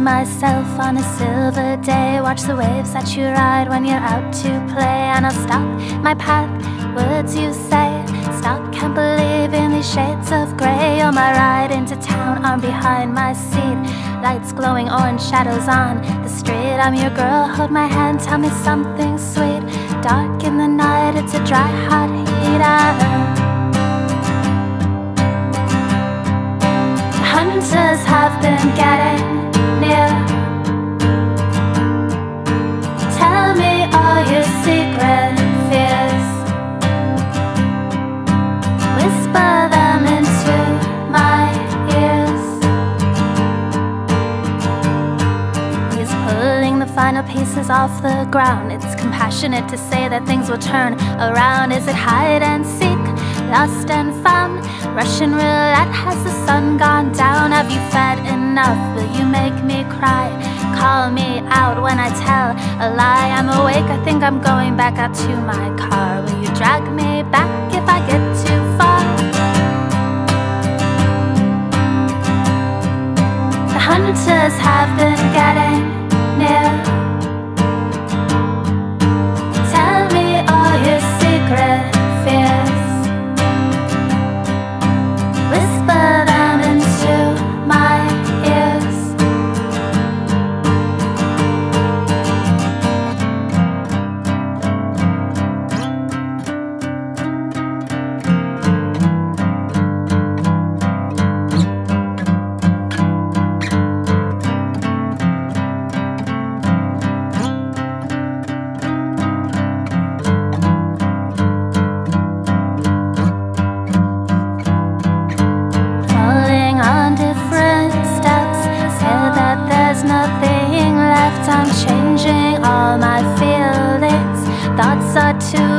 myself on a silver day. Watch the waves that you ride when you're out to play. And I'll stop my path, words you say. Stop, can't believe in these shades of grey. On my ride into town, arm behind my seat. Lights glowing orange, shadows on the street. I'm your girl, hold my hand, tell me something sweet. Dark in the night, it's a dry, hot heat. Hunters have been getting near. Tell me all your secret fears. Whisper them into my ears. He's pulling the final pieces off the ground. It's compassionate to say that things will turn around. Is it hide and seek, lost and found? Russian roulette, has the sun gone down? Have you fed enough? Will you make me cry? Call me out when I tell a lie. I'm awake, I think I'm going back out to my car. Will you drag me back if I get too far? The hunters have been getting near. Tell me all your secret fears. Whisper them into my ears. I'm changing all my feelings. Thoughts are too